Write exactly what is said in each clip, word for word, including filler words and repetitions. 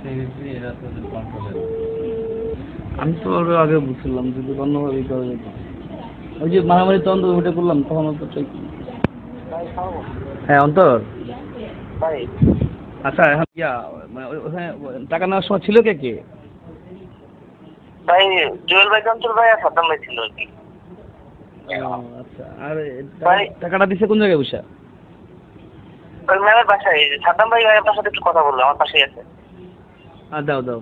আমি তো আগে বুঝছিলাম যদি অন্যভাবে করা যেত। ওই যে মারামারি তন্ত্র ওটা করলাম তখন তো ঠিক। হ্যাঁ অন্তর আচ্ছা এখন ইয়া মানে ওখানে টাকা নেওয়ার সময় ছিল কে কে? ভাই জুয়েল ভাই, অন্তর ভাই আর সাদ্দাম ভাই ছিল আর কি। আচ্ছা আর টাকাটা দিছে কোন জায়গায় বসে? ওই ম্যামের বাসায়। সাদ্দাম ভাই আপনার সাথে একটু কথা বললো, আমার পাশেই আছে। আর দাও দাও।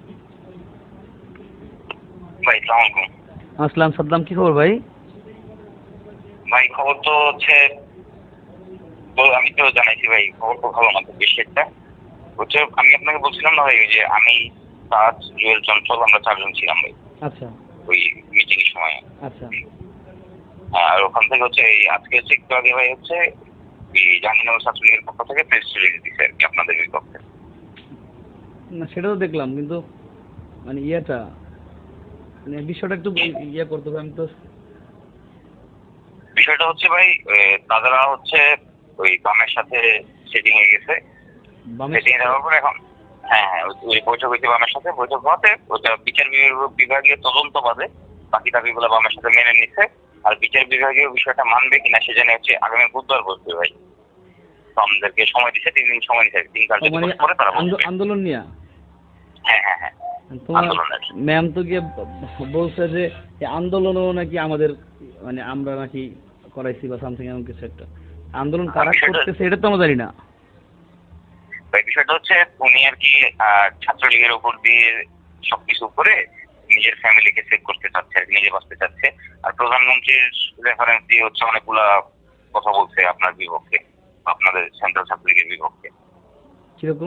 ভাই সালাম আলাইকুম। আসসালাম সাদ্দাম, কি খবর ভাই? ভাই খবর তো হচ্ছে, আমি তো জানাইছি ভাই খবর তো ভালো না, খুব বেশি একটা হচ্ছে। আমি আপনাকে বলছিলাম না ভাই যে আমি তাজ, জুয়েল, চঞ্চল আমরা চারজন ছিলাম ভাই। আচ্ছা ওই মিটিং এর সময়। আচ্ছা আর ওখান থেকে হচ্ছে এই আজকে হচ্ছে একটু আগে ভাই হচ্ছে এই জাহাঙ্গীরনগর ছাত্রলীগের পক্ষ থেকে প্রেস রিলিজ দিচ্ছে আর কি আপনাদের বিপক্ষে। না সেটাও দেখলাম কিন্তু মানে ইয়েটা মানে বিষয়টা একটু ইয়ে করতে হবে। আমি তো বিষয়টা হচ্ছে ভাই তারা হচ্ছে ওই বামের সাথে সেটিং হয়ে গেছে। সেটিং যাওয়ার পর এখন হ্যাঁ হ্যাঁ ওই বৈঠক হয়েছে বামের সাথে। বৈঠক হওয়াতে ওটা বিচার বিভাগীয় তদন্ত বাদে বাকি দাবিগুলো বামের সাথে মেনে নিচ্ছে। আর বিচার বিভাগীয় বিষয়টা মানবে কিনা সে জানে হচ্ছে আগামী বুধবার বসবে ভাই। তো আমাদেরকে সময় দিচ্ছে, তিন দিন সময় দিচ্ছে, তিন কার্য দিবস পরে তারা আন্দোলন নিয়ে। হ্যাঁ হ্যাঁ হ্যাঁ ম্যাম তো গিয়ে বলছে যে আন্দোলনও নাকি আমাদের মানে আমরা নাকি করাইছি বা সামথিং এমন কিছু একটা। আন্দোলন কারা করতেছে এটা তো আমরা জানি না ভাই। বিষয়টা হচ্ছে উনি আর কি ছাত্রলীগের উপর দিয়ে সবকিছু করে নিজের ফ্যামিলিকে সেভ করতে চাচ্ছে, নিজে বাঁচতে চাচ্ছে। আর প্রধানমন্ত্রীর রেফারেন্স দিয়ে হচ্ছে অনেকগুলা কথা বলছে আপনার বিপক্ষে, আপনাদের সেন্ট্রাল ছাত্রলীগের বিপক্ষে। কিরকম?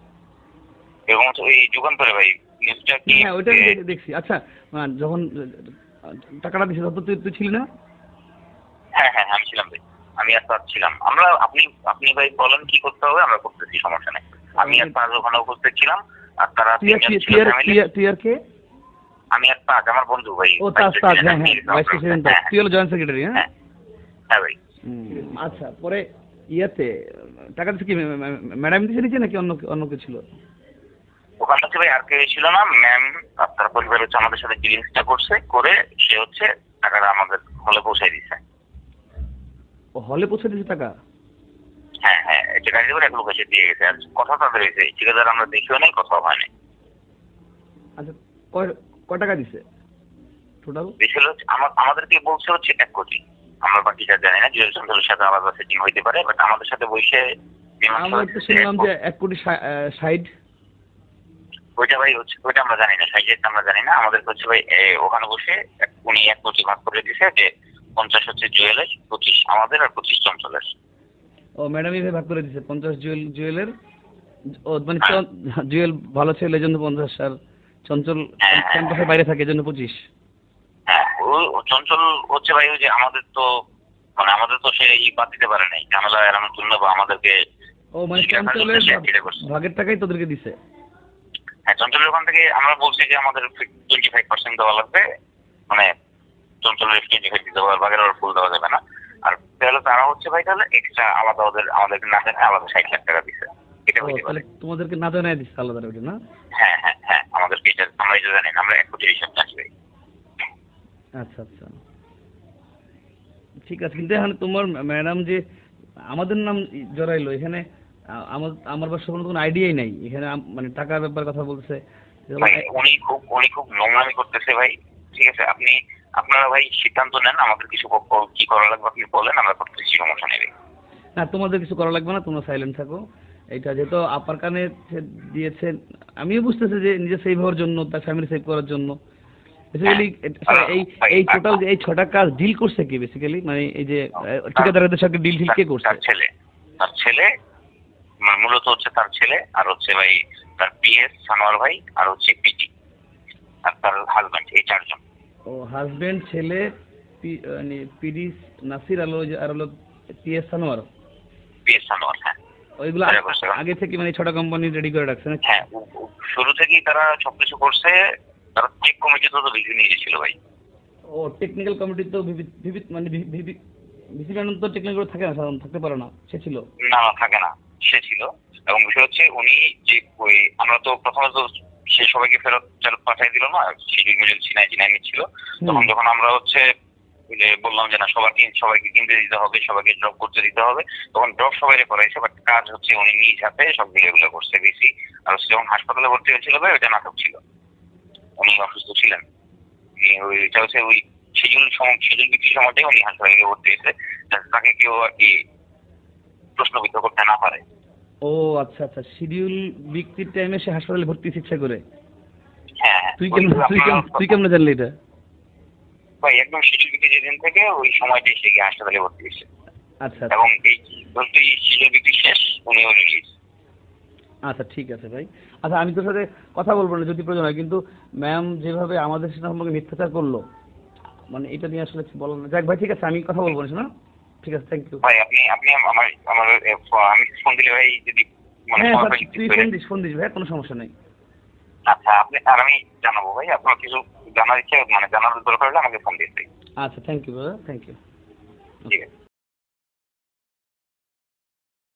এবং হচ্ছে ওই যুগান্তরে ভাই নিউজটা কি? হ্যাঁ ওইটা দেখছি। আচ্ছা যখন টাকাটা দিছে তখন তুই তুই ছিলি না? হ্যাঁ হ্যাঁ আমি ছিলাম ভাই, আমি আর তার ছিলাম। আমরা আপনি আপনি ভাই বলেন কি করতে হবে আমরা করতেছি, সমস্যা নেই। আমি আর তার ওখানে উপস্থিত ছিলাম। আর তারা তিনজন ছিল ফ্যামিলি। তুই আর কে? আমি আর তাজ আমার বন্ধু ভাই। ও তাজ তাজ হ্যাঁ হ্যাঁ ভাইস প্রেসিডেন্ট তাজ। তুই হলো জয়েন্ট সেক্রেটারি? হ্যাঁ হ্যাঁ ভাই। আচ্ছা পরে ইয়াতে টাকা দিছে কি ম্যাডাম দিছে নিচে নাকি অন্য অন্য কেউ ছিল ওখান থেকে? ভাই আর কেউ ছিল না, ম্যাম তার পরিবার হচ্ছে আমাদের সাথে ডিলিংসটা করছে, করে সে হচ্ছে টাকাটা আমাদের হলে পৌঁছাই দিচ্ছে। ও হলে পৌঁছে দিয়েছে টাকা? হ্যাঁ হ্যাঁ এটা গাড়ি করে এক লোক এসে দিয়ে গেছে। আর কথা তাদের হয়েছে ঠিকাদার আমরা দেখিও নাই, কথাও হয় নাই। আচ্ছা কয় কয় টাকা দিছে টোটাল? বেশি হচ্ছে আমাদেরকে বলছে হচ্ছে এক কোটি। আমরা বাকিটা জানি না, জুয়েল চন্দ্রের সাথে আলাদা সেটিং হইতে পারে, বাট আমাদের সাথে বসে আমরা তো শুনলাম যে এক কোটি ষাট। ওইটা ভাই হচ্ছে ওইটা আমরা জানি না, সাইজেরটা আমরা জানি না। আমাদের হচ্ছে ভাই ওখানে বসে উনি এক কোটি ভাগ করে দিছে যে পঞ্চাশ হচ্ছে জুয়েলের, পঁচিশ আমাদের, আর পঁচিশ চঞ্চলের। ও ম্যাডাম এই ভাগ করে দিছে পঞ্চাশ জুয়েল জুয়েলের। ও মানে জুয়েল ভালো ছেলে এই জন্য পঞ্চাশ, আর চঞ্চল ক্যাম্পাসের বাইরে থাকে এই জন্য পঁচিশ। হ্যাঁ ও চঞ্চল হচ্ছে ভাই ওই যে আমাদের তো মানে আমাদের তো সে বাদ দিতে পারে নাই, ঝামেলা এড়ানোর জন্য বা আমাদেরকে। ও মানে চঞ্চলের ভাগের টাকাই তোদেরকে দিছে? হ্যাঁ চঞ্চলের ওখান থেকে আমরা বলছি যে আমাদের টোয়েন্টি ফাইভ পার্সেন্ট দেওয়া লাগবে, মানে চঞ্চলের টোয়েন্টি ফাইভ দিতে হবে, বাগের ওর ফুল দেওয়া যাবে না। আর তাহলে তারা হচ্ছে ভাই তাহলে এক্সট্রা আলাদা ওদের আমাদেরকে না জানায় আলাদা ষাট লাখ টাকা দিচ্ছে। এটা হইতে পারে তোমাদেরকে না জানায় দিচ্ছে আলাদা ওটা না? হ্যাঁ হ্যাঁ হ্যাঁ আমাদেরকে এটা আমরা এটা জানি না, আমরা এক কোটি হিসাব আসবে। আচ্ছা আচ্ছা ঠিক আছে। কিন্তু এখন তোমার ম্যাডাম যে আমাদের নাম জড়াইলো এখানে, আমার আমার বাসার কোনো আইডিয়াই নাই এখানে, মানে টাকার ব্যাপার কথা বলছে। উনি খুব উনি খুব নোংরামি করতেছে ভাই। ঠিক আছে আপনি আপনারা ভাই সিদ্ধান্ত নেন, আমাদের কিছু কি করা লাগবে আপনি বলেন, আমরা করতেছি, সমস্যা নেই। না তোমাদের কিছু করা লাগবে না, তোমরা সাইলেন্ট থাকো। এটা যেহেতু আপার কানে দিয়েছে, আমিও বুঝতেছি যে নিজে সেভ হওয়ার জন্য, তার ফ্যামিলি সেভ করার জন্য। বেসিক্যালি এই এই টোটাল এই ছটা কাজ ডিল করছে কি বেসিক্যালি, মানে এই যে ঠিকাদারদের সাথে ডিল ঠিক কে করছে? তার ছেলে তার ছেলে মানে মূলত হচ্ছে তার ছেলে, আর হচ্ছে ভাই তার পিএস সানোয়ার ভাই, আর হচ্ছে পিটি, আর তার হাজবেন্ড, এই চারজন। ও হাজবেন্ড, ছেলে, মানে পিডি নাসির আলো, আর হলো পিএস সানোয়ার। পিএস সানোয়ার হ্যাঁ। ওইগুলো আগে থেকে মানে ছটা কোম্পানি রেডি করে রাখছে না? হ্যাঁ শুরু থেকেই তারা সবকিছু করছে। তারা টেক কমিটি তো ভিসি নিয়ে গেছিল ভাই। ও টেকনিক্যাল কমিটি তো ভিভি মানে ভিসি ম্যাডাম তো টেকনিক্যাল থাকে না, সাধারণত থাকতে পারে না, সে ছিল? না থাকে না, সে ছিল। এবং বিষয় হচ্ছে উনি যে ওই আমরা তো প্রথমত সে সবাইকে ফেরত ফেরত পাঠিয়ে দিল না, শিডিউল মিডিউল ছিনাই ছিনাই নিচ্ছিল। তখন যখন আমরা হচ্ছে যে বললাম যে না সবাইকে সবাইকে কিনতে দিতে হবে, সবাইকে ড্রপ করতে দিতে হবে, তখন ড্রপ সবাই করাইছে, বাট কাজ হচ্ছে উনি নিজ হাতে সবগুলো এগুলো করছে বেশি। আর যখন হাসপাতালে ভর্তি হয়েছিল ভাই ওইটা নাটক ছিল, উনি অসুস্থ ছিলেন। ওইটা হচ্ছে ওই শিডিউল শিডিউল বিক্রির সময়টাই উনি হাসপাতালে ভর্তি হয়েছে, তাকে কেউ আর কি প্রশ্নবিদ্ধ করতে না পারে। ও আচ্ছা আচ্ছা, শিডিউল বিক্রির টাইমে সে হাসপাতালে ভর্তি ইচ্ছা করে। হ্যাঁ হ্যাঁ। তুই কেমন তুই কেমন তুই কেমন জানলি এটা? ভাই একদম শিডিউল বিক্রি যেদিন থেকে ওই সময়টাই সে গিয়ে হাসপাতালে ভর্তি হয়েছে। আচ্ছা এবং এই ভর্তি শিডিউল বিক্রি শেষ উনিও রিলিজ। আচ্ছা ঠিক আছে ভাই। আচ্ছা আমি তোর সাথে কথা বলবো না যদি প্রয়োজন হয়, কিন্তু ম্যাম যেভাবে আমাদের সাথে সম্পর্কে মিথ্যাচার করলো, মানে এটা নিয়ে আসলে বলার না। যাক ভাই ঠিক আছে, আমি কথা বলবো না, শোনো। ঠিক আছে, থ্যাংক ইউ ভাই। আপনি আপনি আমার আমার আমি ফোন দিলে ভাই যদি মানে তুই ফোন দিস ফোন দিস ভাই, কোনো সমস্যা নেই। আচ্ছা আপনি আর আমি জানাবো ভাই, আপনার কিছু জানার ইচ্ছা মানে জানার দরকার হলে আমাকে ফোন দিয়ে। আচ্ছা থ্যাংক ইউ ভাই, থ্যাংক ইউ। ঠিক আছে।